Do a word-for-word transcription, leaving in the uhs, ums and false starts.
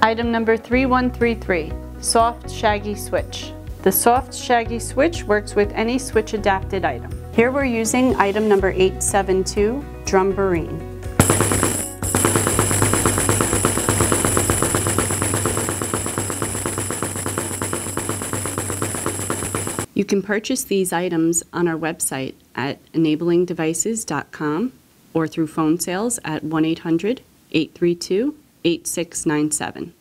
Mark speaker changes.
Speaker 1: Item number three one three three, Soft Shaggy Switch. The Soft Shaggy Switch works with any switch adapted item. Here we're using item number eight seven two, Drumbarine. You can purchase these items on our website at enabling devices dot com or through phone sales at one eight hundred, eight three two, eight six nine seven.